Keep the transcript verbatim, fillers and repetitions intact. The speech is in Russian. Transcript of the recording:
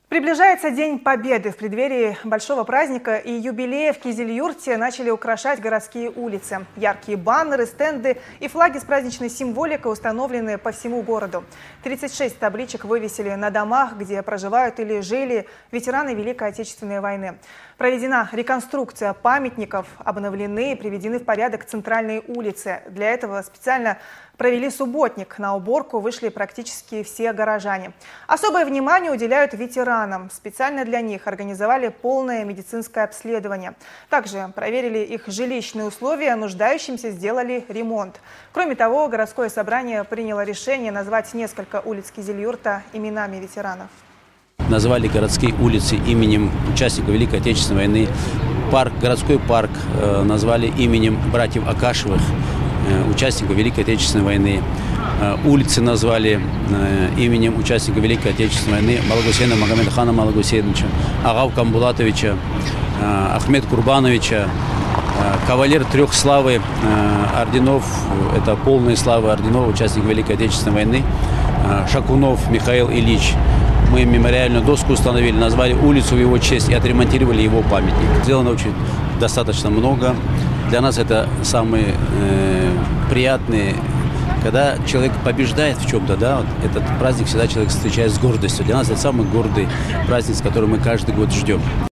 Приближается День Победы. В преддверии большого праздника и юбилея в Кизилюрте начали украшать городские улицы. Яркие баннеры, стенды и флаги с праздничной символикой установлены по всему городу. тридцать шесть табличек вывесили на домах, где проживают или жили ветераны Великой Отечественной войны. Проведена реконструкция памятников, обновлены и приведены в порядок центральные улицы. Для этого специально провели субботник. На уборку вышли практически все горожане. Особое внимание уделяют ветеранам. Специально для них организовали полное медицинское обследование. Также проверили их жилищные условия, нуждающимся сделали ремонт. Кроме того, городское собрание приняло решение назвать несколько улиц Кизилюрта именами ветеранов. Назвали городские улицы именем участников Великой Отечественной войны. Парк, городской парк э, назвали именем братьев Акашевых, э, участников Великой Отечественной войны. Э, улицы назвали э, именем участника Великой Отечественной войны Малагусейна Магомедхана Малагусейновича, Агав Камбулатовича, э, Ахмед Курбановича, э, кавалер трех славы э, орденов, это полные славы орденов, участник Великой Отечественной войны, э, Шакунов Михаил Ильич. Мы мемориальную доску установили, назвали улицу в его честь и отремонтировали его памятник. Сделано очень достаточно много. Для нас это самые э, приятные, когда человек побеждает в чем-то, да, вот этот праздник всегда человек встречает с гордостью. Для нас это самый гордый праздник, который мы каждый год ждем.